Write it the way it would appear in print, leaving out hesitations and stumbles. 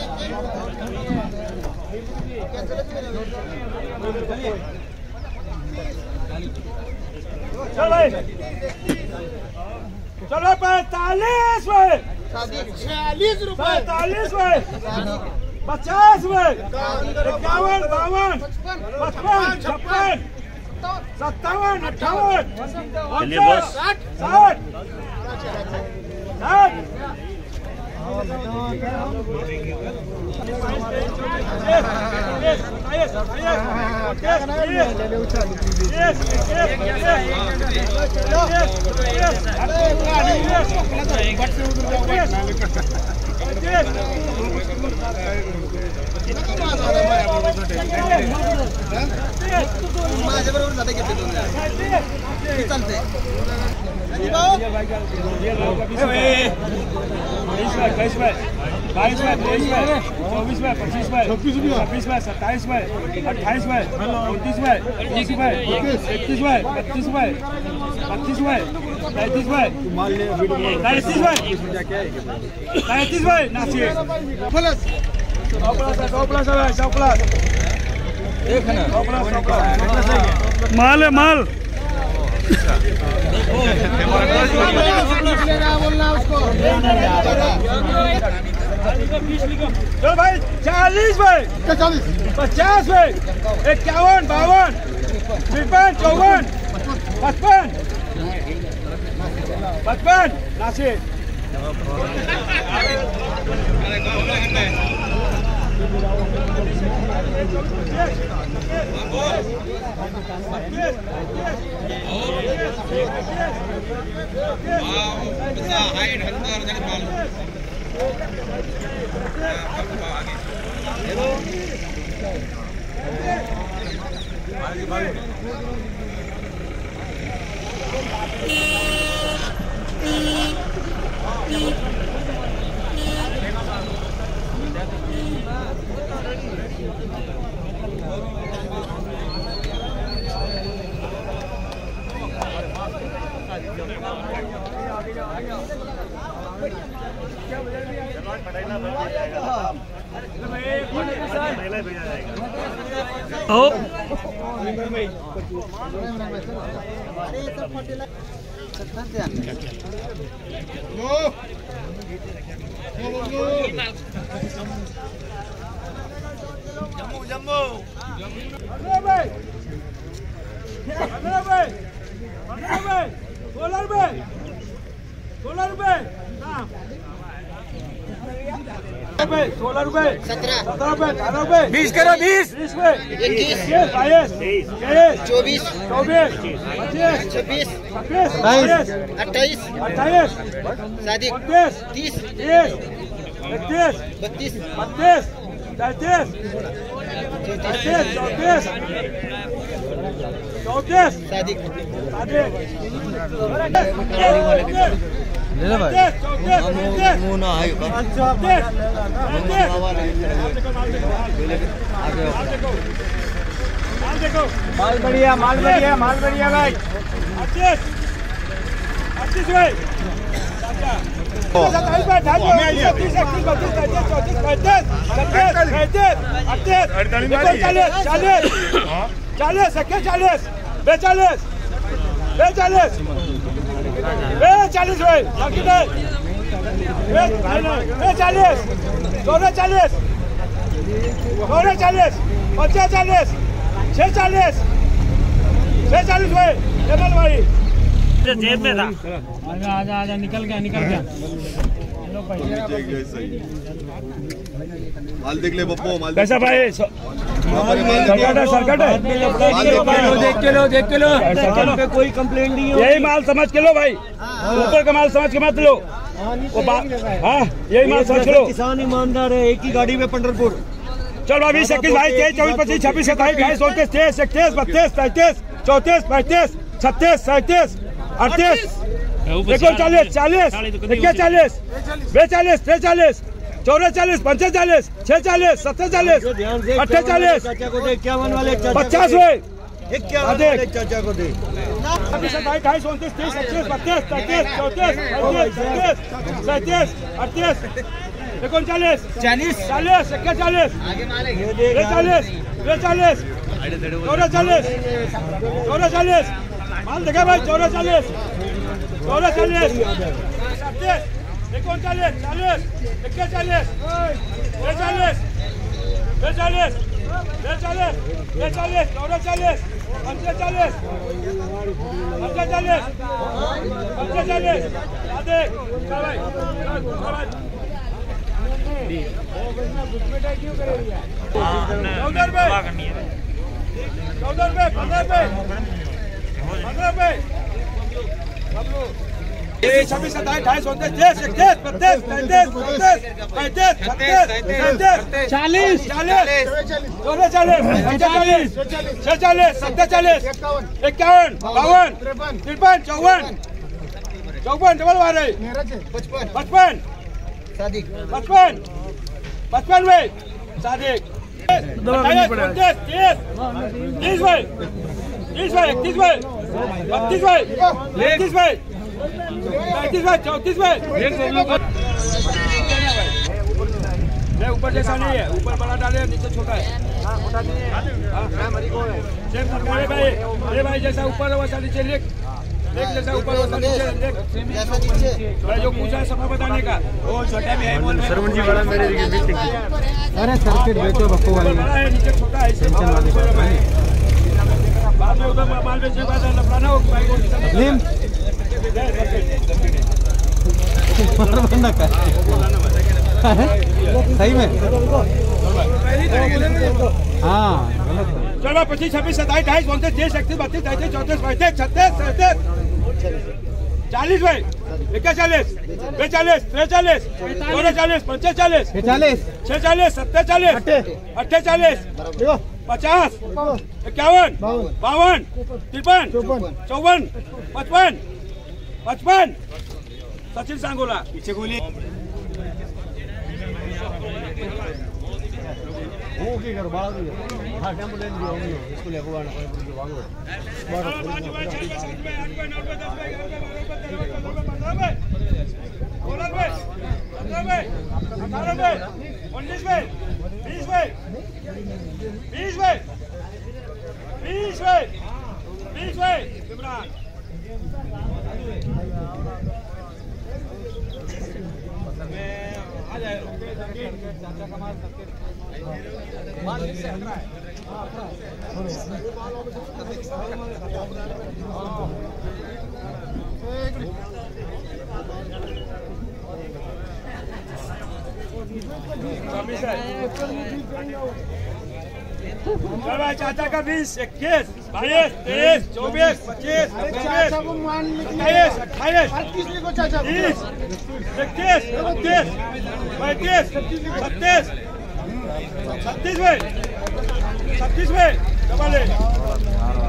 चलो भाई, चलो 45 में, 46 रुपए, 45 में, 50 में, 51, 52, 55, 56, 57, 58, 60, 60, 60। बाईस में, 23 में, 24 में, 25 में, 26 में, 27 में, 28 में, 29 में, 30 में, 31 में, 32 में, 32 में, 33 में, 33 में, 33 में, नाचिए। माल है माल। चलो भाई 40 में, 50 में, 51, 52, 53, 54, 55, 55, नासिर। जम्मू ₹16 रुपए, 17 रुपए, 18 रुपए, 20 करो, 20 में, 21, 22, 23, 24, 25, 26, 27, 28, 28, 30, 31, 32, 33, 34, 35, 34, सादिक ले लो भाई। मुना है माल बढ़िया, माल बढ़िया, माल बढ़िया भाई। 28 भाई, 46 भाई, जेब में था। आजा निकल गया। माल देख ले बप्पो, माल कैसा भाई? सरकट है। देख के लो। पे कोई कंप्लेंट नहीं है। यही माल समझ के लो भाई, ऊपर का माल समझ के मत लो। हाँ, यही माल समझ के लो। किसान ईमानदार है, एक ही गाड़ी में पंढरपुर। चलो अभी 21, 22, 23, 24, 25, 26, 27, 28, 29, 30, 31, 32, 33, 34, 35, 36, 37, 38, 39, 40, 41, 42, 43, 44, 44, 45, 46, 47, 48, 50 हुए। 51 चाचा को दे। 27, 28, 29, 30, 31, 32, 33, 34, 35, 36, 37, 38, 39 40 40 41 42 43 44 माल देखा भाई 44 39 41 40 41 42 छब्बीस 27 28 29 30 31 32 33 34 40 46 47 51 52 53 54 डबल मार रहे 55 में सादिक 30 में 31 में 32 में 33 में 34 में ऊपर जैसा नहीं है, ऊपर बड़ा डाले नीचे छोटा है। अरे भाई जैसा ऊपर वैसा नीचे लिख जैसा ऊपर वैसा नीचे लिख जो पूछा है सफा बताने का वो छोटा भी है सरवण जी बड़ा मेरे अरे सर्किट बेचो बक्को वाली बड़ा है नीचे छोटा है बाद में उधर माल बेचने के बाद लफड़ाना हो सही में हाँ चलो 25 26 27 28 29 30 31 32 33 34 35 36 37 40 में 41 42 43 44 45 46 46 47 48 50 51 52 53 54 55 55 सचिन सांगोला पीछे गोली ओके करो बाहर हां टेंपो ले लियो इसको लेको आना वांगो चाचा का 20 21 22 23 24 25 26 27 28 30 31 32 35 36 में 36 में डबल